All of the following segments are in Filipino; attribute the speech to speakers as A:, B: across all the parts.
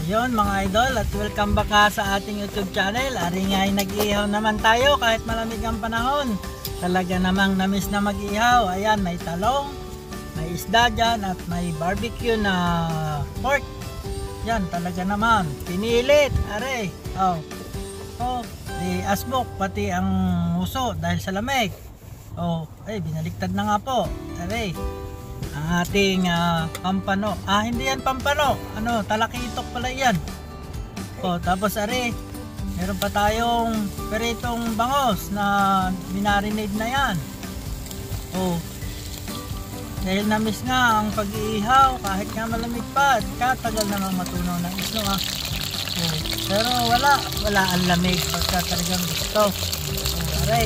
A: Yun mga idol, at welcome back nga sa ating YouTube channel. Ari nga ay nag-ihaw naman tayo kahit malamig ang panahon. Talaga namang namiss na mag-ihaw. Ayan, may talong, may isda dyan, at may barbecue na pork. Yan, talaga naman pinilit. Ari, di asbok pati ang muso dahil sa lamig. Binaliktad na nga po. Ari, ang ating pampano. Hindi yan pampano. Talakitok pala yan. Tapos ari, meron pa tayong peritong bangos na minarinade na yan. Dahil namiss nga ang pag-iihaw kahit nga malamig pa. Katagal namang matunaw ng isno pero wala ang lamig pagka talagang gusto. Aray.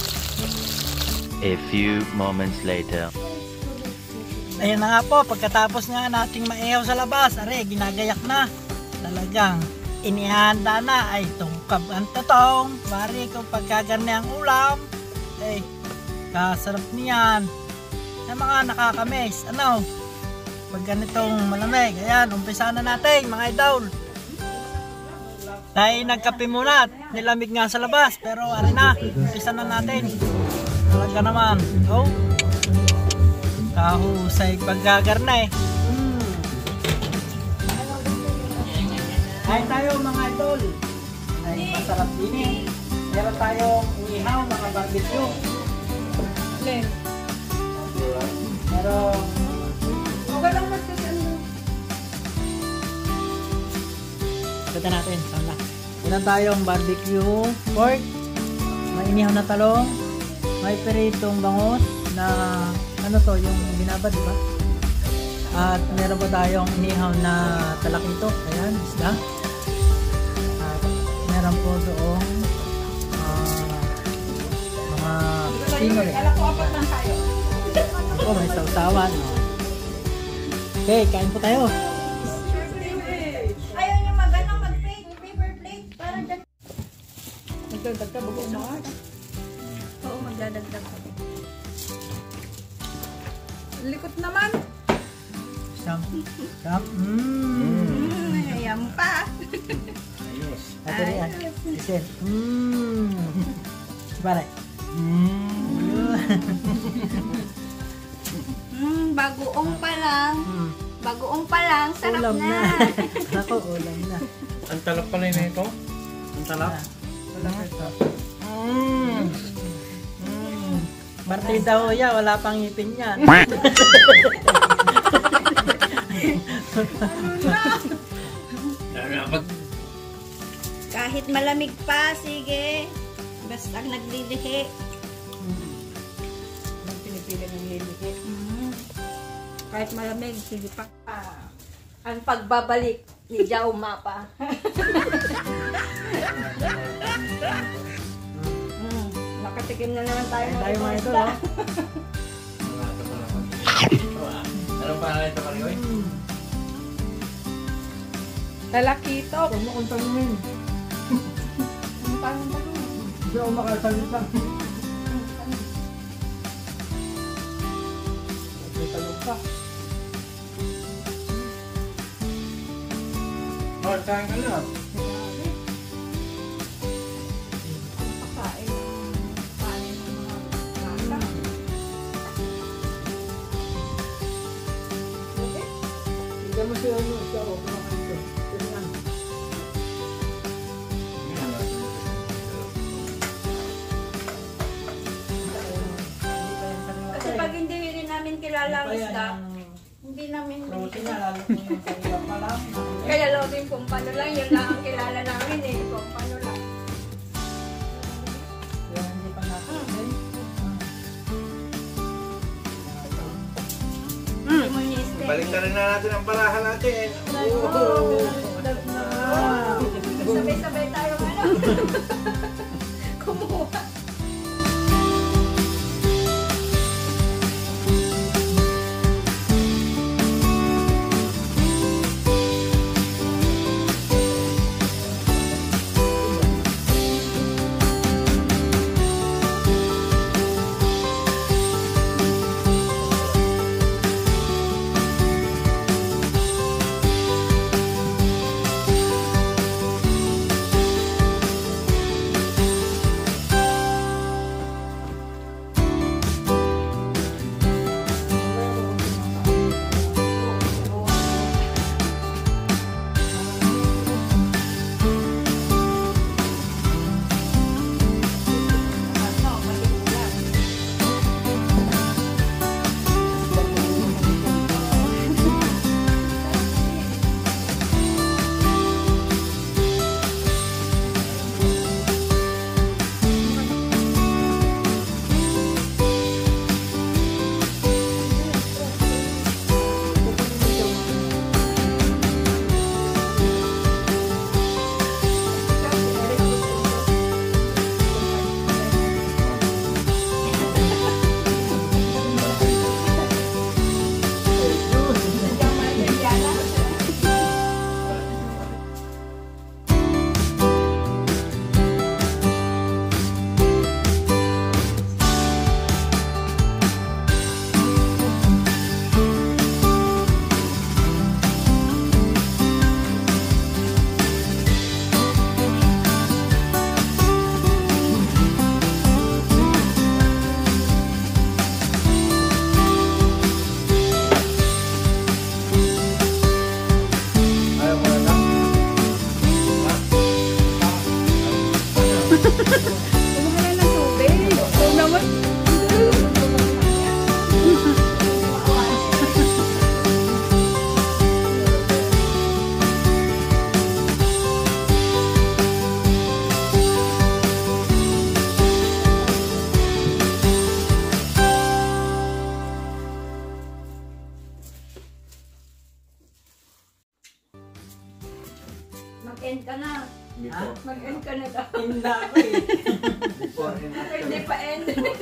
B: A few moments later.
A: Ayan na nga po, pagkatapos nga nating maihaw sa labas, ginagayak na. Talagang inihanda na ay tungkab ang totong. Mari kung pagkagarni ang ulam, kasarap niyan. Yung mga nakakamiss, pag ganitong malamig. Ayan, umpisa na natin mga idol. Tayo nagkape muna at nilamig nga sa labas, pero ari na, umpisa na natin. Talaga naman, kahusay paggagarna Kain tayo mga idol. Ay masarap din Meron tayong inihaw mga barbecue. Meron okay lang magkakano. Ito natin sana. Meron tayong barbecue pork, may inihaw na talong, may peritong bangos na yung binabad, diba? At meron pa tayong inihaw na talakitok. Ayan, isda. At meron po doong mga scenery. May sausawan. Okay, kain po tayo.
C: Ayaw niyo mag-plate, paper plate para dyan.
A: Magdagdag ka, bago umakas.
C: Oo, magdadagdag ka. Likot naman.
A: Sarap.
C: Ayam pa.
A: Ayos. Ito yan. Isin. Pare.
C: Bagoong pa lang. Bagoong pa lang. Sarap
A: ulam
C: na.
A: Ako, ulam na.
D: Ang talap pala na ito. Ang talap.
A: Partida ho ya, wala pang ngipin yan.
C: Kahit malamig pa, sige. Basta naglilihi.
A: Pinipili ng lilihi.
C: Kahit malamig, sige pa. Ang pagbabalik ni Jauma pa. Nakatikim na naman tayo.
A: Tayo mga ito,
D: Anong pangalan ito, Marigoy?
C: Talakitok.
A: Huwag mo kong tanungin.
C: Ang pangalan ba ito?
A: Hindi ako makasalita. May talong pa.
D: Kain ka na.
C: Pakain ng panin ng mga bata.
A: Hindi mo siya kumakain ito. Ito lang.
C: Kasi pag hindi rin namin kilala ang isda, hindi namin
A: Protein na, lalo kung yung kanila pa lang.
C: kaya loading kung paano lang, yun lang ang kilala namin kung paano lang.
A: Kaya hindi pa natin.
D: Balik na rin na natin ang barahan natin.
C: Sabay-sabay tayo kumuha. Mag-end ka na.
D: Before.
C: Mag-end ka na daw.
A: Tinda ako eh.
D: Before and
C: Pero
D: after.
C: hindi pa end.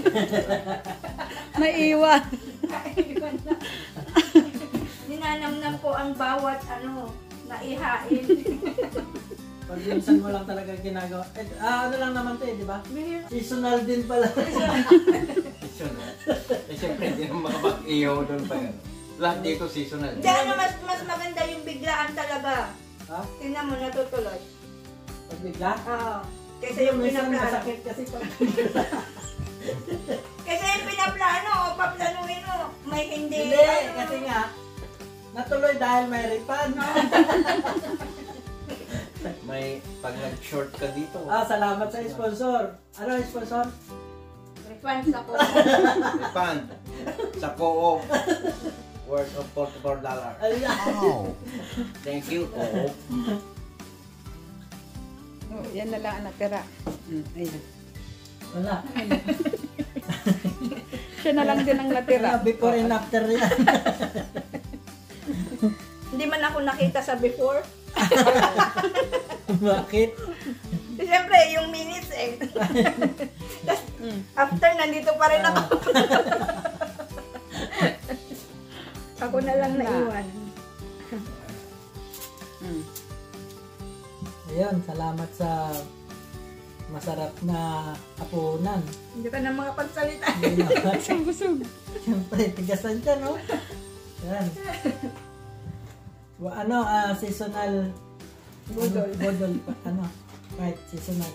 E: Maiwan.
C: Iwan na. Ninanamnam ko ang bawat naihain.
A: Pag minsan mo lang talaga ginagawa. Ano lang naman to eh, di ba? Seasonal din pala.
D: Seasonal. Eh, siyempre, hindi naman makapag-iyaw doon pa yan. Lahat dito seasonal.
C: Hindi, mas maganda yung biglaan talaga.
A: Ha?
C: Tingnan mo, natutuloy.
A: Pag bigla?
C: Oo. Kaysa yung
A: minsan
C: pinaplano.
A: masakit kasi pag
C: Kaysa yung pinaplano o paplanuhin mo, may hindi.
A: Hindi, kasi nga, natuloy dahil may refund.
D: May pag nag-short ka dito.
A: Salamat sa sponsor. Ano ang sponsor?
C: Refund sa ko.
D: Refund. Sa co-op. Worth of $44.
A: Ayun.
D: Thank you, co-op.
E: Oh, yan na lang ang natira. Ayan.
A: Wala.
E: Siya na lang din ang natira.
A: Before and after yan.
C: Hindi man ako nakita sa before.
A: Bakit?
C: Siyempre, yung minutes eh. Tas, after, nandito pa rin ako. Ako na lang naiwan.
A: Ayun, salamat sa masarap na hapunan.
C: Hindi ka na makapagsalita.
E: Busog.
A: Siyempre, tigasan siya, no? Yan. Seasonal Bodol pa, right, seasonal.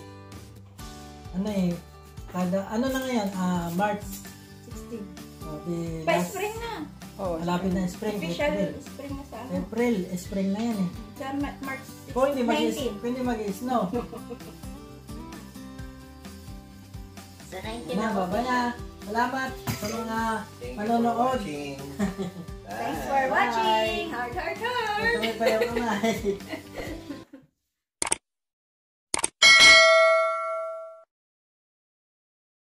A: Ano na ngayon? March
C: 16.
A: di
C: Pa
A: last,
C: spring na.
E: Oh,
A: malapit na spring,
C: Official
A: April.
C: spring na sa
A: April, spring na yan eh.
C: Sa March 16.
A: Kung hindi mag-snow.
C: Sa 19
A: Na,
C: na.
A: babaya. Salamat sa mga
D: Thank you for
A: manonood.
D: watching.
C: Thanks for watching. Heart, heart, heart.
A: Ito may payo kamay.